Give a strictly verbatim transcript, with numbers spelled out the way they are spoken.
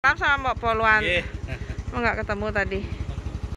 salam sama Mbak Poluan. Nggih. Oh, nggak ketemu tadi.